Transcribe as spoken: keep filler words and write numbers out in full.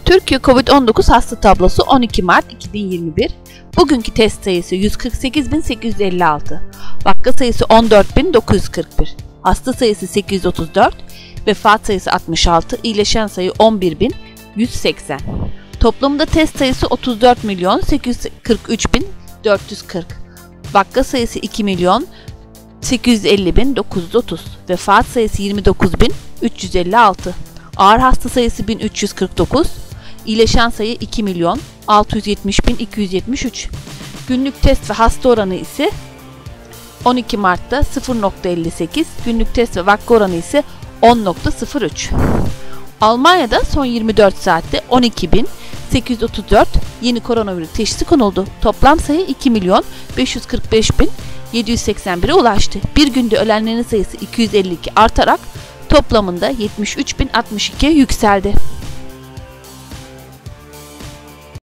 Türkiye Covid on dokuz hasta tablosu on iki Mart iki bin yirmi bir. Bugünkü test sayısı yüz kırk sekiz bin sekiz yüz elli altı. Vaka sayısı on dört bin dokuz yüz kırk bir. Hasta sayısı sekiz yüz otuz dört. Vefat sayısı altmış altı. İyileşen sayı on bir bin yüz seksen. Toplamda test sayısı otuz dört milyon sekiz yüz kırk üç bin dört yüz kırk. Vaka sayısı iki milyon sekiz yüz elli bin dokuz yüz otuz. Vefat sayısı yirmi dokuz bin üç yüz elli altı. Ağır hasta sayısı bin üç yüz kırk dokuz. İyileşen sayı iki milyon altı yüz yetmiş bin iki yüz yetmiş üç. Günlük test ve hasta oranı ise on iki Mart'ta sıfır nokta elli sekiz. Günlük test ve vaka oranı ise on nokta sıfır üç. Almanya'da son yirmi dört saatte on iki bin sekiz yüz otuz dört yeni koronavirüs teşhisi konuldu. Toplam sayı iki milyon beş yüz kırk beş bin yedi yüz seksen bire ulaştı. Bir günde ölenlerin sayısı iki yüz elli iki artarak toplamında yetmiş üç bin altmış ikiye yükseldi.